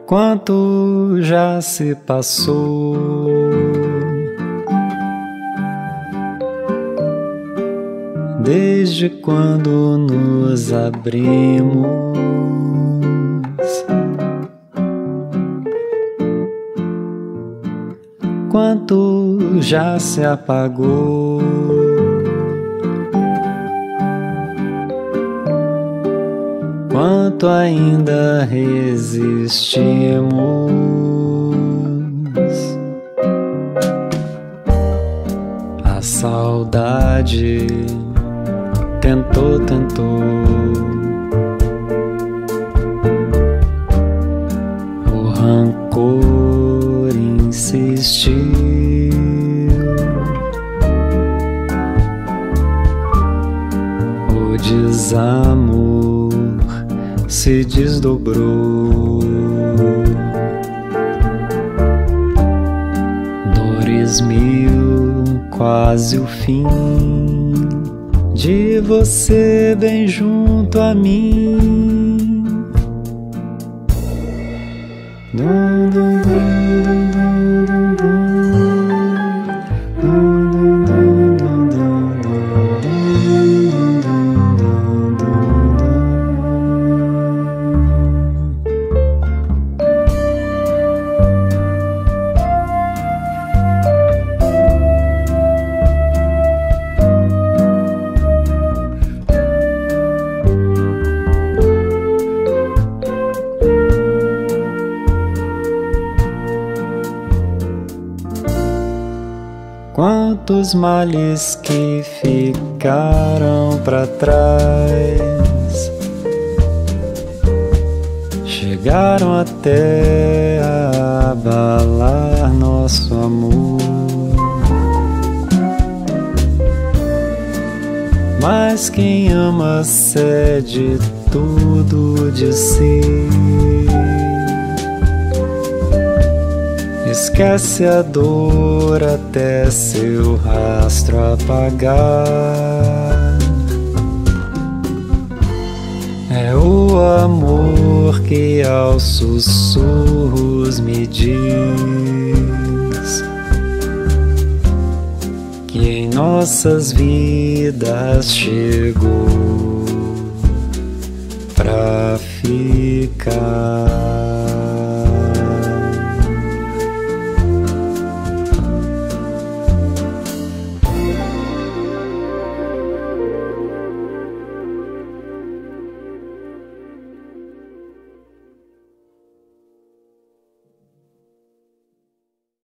Quanto já se passou? Desde quando nos abrimos? Quanto já se apagou? Quanto ainda resistimos? A saudade tentou, o rancor insistiu, o desamor se desdobrou. Dores mil, quase o fim de você bem junto a mim. Dum, dum, dum, dum, dum, dum, dum, dum, dum. Quantos males que ficaram pra trás chegaram até a abalar nosso amor. Mas quem ama cede tudo de si, esquece a dor até seu rastro apagar. É o amor que aos sussurros me diz que em nossas vidas chegou pra ficar.